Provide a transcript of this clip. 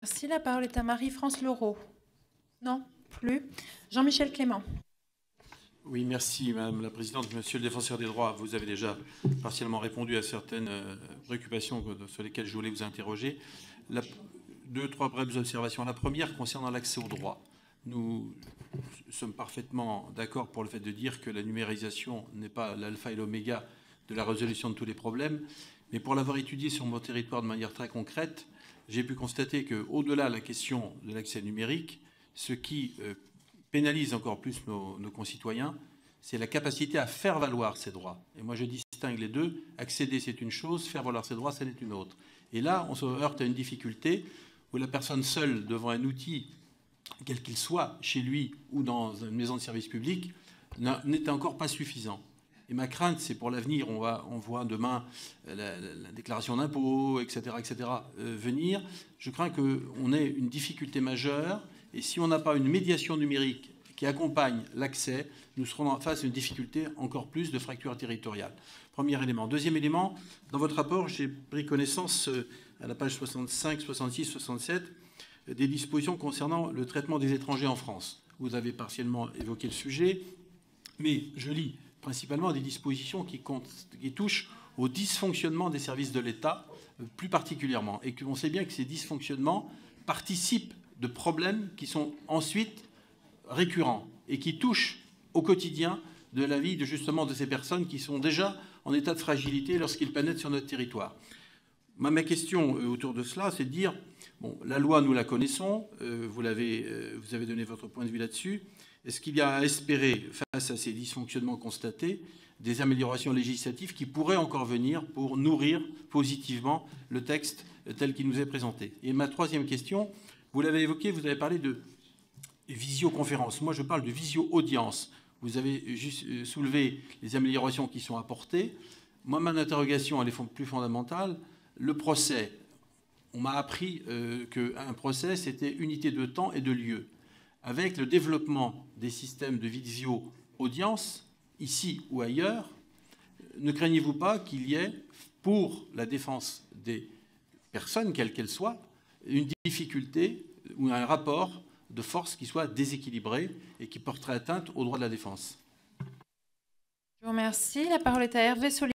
Merci. La parole est à Marie-France Leroux. Non, plus. Jean-Michel Clément. Oui, merci Madame la Présidente. Monsieur le Défenseur des droits, vous avez déjà partiellement répondu à certaines préoccupations sur lesquelles je voulais vous interroger. Deux, trois brèves observations. La première, concernant l'accès aux droits. Nous sommes parfaitement d'accord pour le fait de dire que la numérisation n'est pas l'alpha et l'oméga de la résolution de tous les problèmes. Mais pour l'avoir étudié sur mon territoire de manière très concrète, j'ai pu constater qu'au-delà de la question de l'accès numérique, ce qui pénalise encore plus nos concitoyens, c'est la capacité à faire valoir ses droits. Et moi, je distingue les deux. Accéder, c'est une chose, faire valoir ses droits, c'en est une autre. Et là, on se heurte à une difficulté où la personne seule, devant un outil, quel qu'il soit, chez lui ou dans une maison de service public, n'est encore pas suffisant. Et ma crainte, c'est pour l'avenir, on voit demain la déclaration d'impôts, etc., venir. Je crains qu'on ait une difficulté majeure. Et si on n'a pas une médiation numérique qui accompagne l'accès, nous serons face à une difficulté encore plus de fracture territoriale. Premier élément. Deuxième élément, dans votre rapport, j'ai pris connaissance, à la page 65, 66, 67, des dispositions concernant le traitement des étrangers en France. Vous avez partiellement évoqué le sujet, mais je lis principalement des dispositions qui touchent au dysfonctionnement des services de l'État, plus particulièrement. Et qu'on sait bien que ces dysfonctionnements participent de problèmes qui sont ensuite récurrents et qui touchent au quotidien de la vie justement de ces personnes qui sont déjà en état de fragilité lorsqu'ils pénètrent sur notre territoire. Ma question autour de cela, c'est de dire, bon, la loi, nous la connaissons, vous avez donné votre point de vue là-dessus. Est-ce qu'il y a à espérer, face à ces dysfonctionnements constatés, des améliorations législatives qui pourraient encore venir pour nourrir positivement le texte tel qu'il nous est présenté? Et ma troisième question, vous l'avez évoqué, vous avez parlé de visioconférence. Moi, je parle de visio-audience. Vous avez juste soulevé les améliorations qui sont apportées. Moi, mon interrogation, elle est plus fondamentale. Le procès, on m'a appris qu'un procès, c'était unité de temps et de lieu. Avec le développement des systèmes de visio-audience, ici ou ailleurs, ne craignez-vous pas qu'il y ait, pour la défense des personnes, quelles qu'elles soient, une difficulté ou un rapport de force qui soit déséquilibré et qui porterait atteinte aux droits de la défense? Je vous remercie. La parole est à Hervé Sollier.